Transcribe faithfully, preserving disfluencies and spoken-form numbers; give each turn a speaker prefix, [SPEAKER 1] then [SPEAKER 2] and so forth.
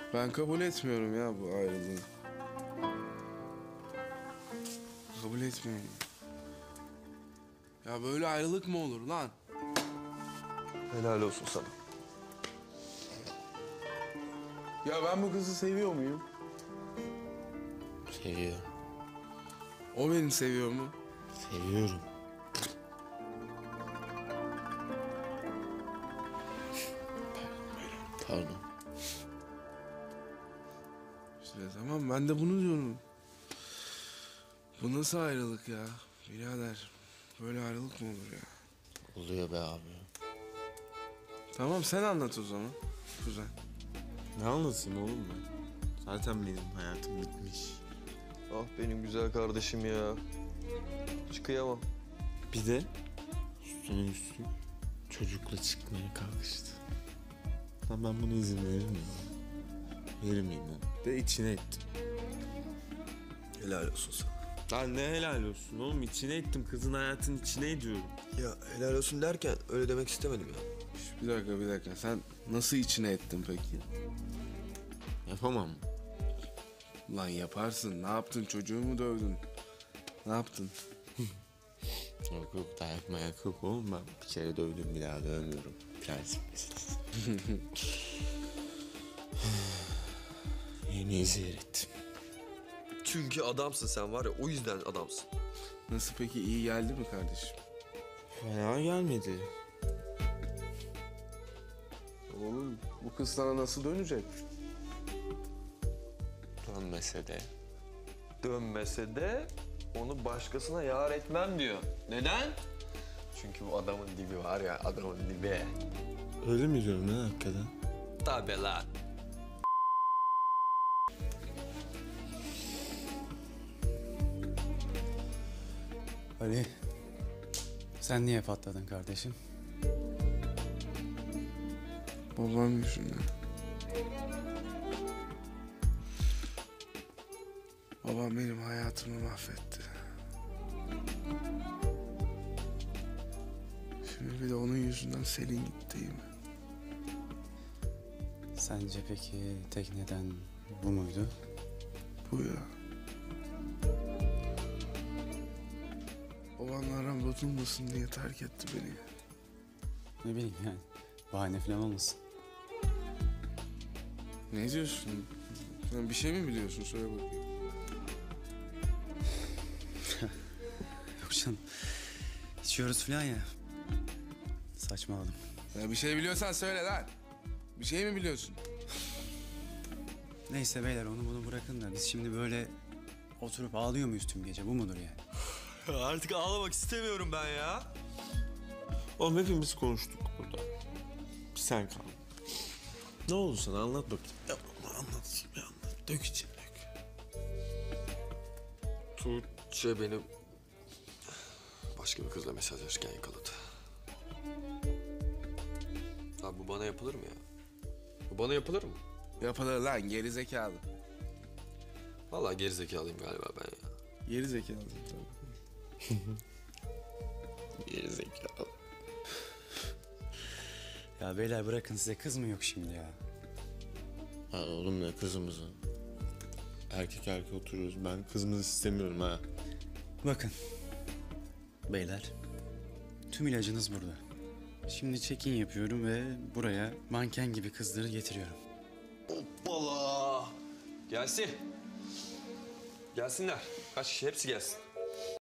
[SPEAKER 1] Ben kabul etmiyorum ya bu ayrılığı. Kabul etmiyorum. Ya böyle ayrılık mı olur lan?
[SPEAKER 2] Helal olsun sana.
[SPEAKER 1] Ya ben bu kızı seviyor muyum?
[SPEAKER 3] Seviyor.
[SPEAKER 1] O beni seviyor mu?
[SPEAKER 3] Seviyorum. Pardon.
[SPEAKER 1] İşte tamam, ben de bunu diyorum. Bu nasıl ayrılık ya? Birader, böyle ayrılık mı olur ya?
[SPEAKER 3] Oluyor be abi.
[SPEAKER 1] Tamam, sen anlat o zaman. Kuzen.
[SPEAKER 4] Ne anlatayım oğlum ben? Zaten benim hayatım bitmiş.
[SPEAKER 2] Ah benim güzel kardeşim ya. Hiç kıyamam.
[SPEAKER 4] Bir de üstüne üstlük çocukla çıkmaya kalkıştı. Lan ben buna izin verir miyim? Verir miyim lan? De içine ettim.
[SPEAKER 2] Helal olsun sana.
[SPEAKER 4] Lan ne helal olsun oğlum, içine ettim, kızın hayatının içine ediyorum.
[SPEAKER 2] Ya helal olsun derken öyle demek istemedim ya.
[SPEAKER 1] Şş, bir dakika, bir dakika. Sen nasıl içine ettin peki?
[SPEAKER 4] Yapamam.
[SPEAKER 1] Lan yaparsın. Ne yaptın? Çocuğu mu dövdün? Ne yaptın?
[SPEAKER 4] Yok yok, dayak mayak yok oğlum, ben bir kere dövdüm, bir daha dövmüyorum. Prensip meselesi. Yemeği zehir ettim.
[SPEAKER 2] Çünkü adamsın sen, var ya, o yüzden adamsın.
[SPEAKER 1] Nasıl peki? İyi geldi mi kardeşim?
[SPEAKER 4] Fena gelmedi.
[SPEAKER 1] Oğlum, bu kız sana nasıl dönecek?
[SPEAKER 4] Dönmese de.
[SPEAKER 2] Dönmese de onu başkasına yar etmem diyor. Neden? Çünkü bu adamın dibi var ya, adamın dibi.
[SPEAKER 4] Öyle mi diyorum lan hakikaten?
[SPEAKER 2] Tabii lan.
[SPEAKER 5] Ali, sen niye patladın kardeşim?
[SPEAKER 1] Babam yüzünden. Babam benim hayatımı mahvetti. Şimdi bir de onun yüzünden Selin gitti, değil mi?
[SPEAKER 5] Sence peki tek neden bu muydu?
[SPEAKER 1] Bu ya. Babamla aram bozulmasın diye terk etti beni.
[SPEAKER 5] Ne bileyim yani, bahane falan olmasın.
[SPEAKER 1] Ne diyorsun? Sen bir şey mi biliyorsun? Söyle bakayım.
[SPEAKER 5] Yok canım, içiyoruz falan ya. Saçmaladım.
[SPEAKER 1] Ya bir şey biliyorsan söyle lan. Bir şey mi biliyorsun?
[SPEAKER 5] Neyse beyler, onu bunu bırakın da biz şimdi böyle oturup ağlıyor muyuz tüm gece? Bu mudur yani?
[SPEAKER 2] Artık ağlamak istemiyorum ben ya.
[SPEAKER 4] Oğlum hepimiz konuştuk burada. Bir sen kal. Ne oldu sana, anlat bakayım. Ya anlat, bir anlat. Dök içine dök.
[SPEAKER 2] Tuğçe beni başka bir kızla mesajlaşırken yakaladı. Abi bu bana yapılır mı ya? Bu bana yapılır mı?
[SPEAKER 1] Yapılır lan, geri zekalı.
[SPEAKER 2] Vallahi gerizekalıyım galiba ben ya.
[SPEAKER 1] Geri zekalı tabii.
[SPEAKER 4] Geri zekalı.
[SPEAKER 5] Ya beyler bırakın, size kız mı yok şimdi ya?
[SPEAKER 4] Ha oğlum, ne kızımızı? Erkek erkek oturuyoruz. Ben kızımızı istemiyorum ha.
[SPEAKER 5] Bakın beyler, tüm ilacınız burada. Şimdi check-in yapıyorum ve buraya manken gibi kızları getiriyorum.
[SPEAKER 2] Hoppala. Gelsin. Gelsinler. Kaç kişi? Hepsi gelsin.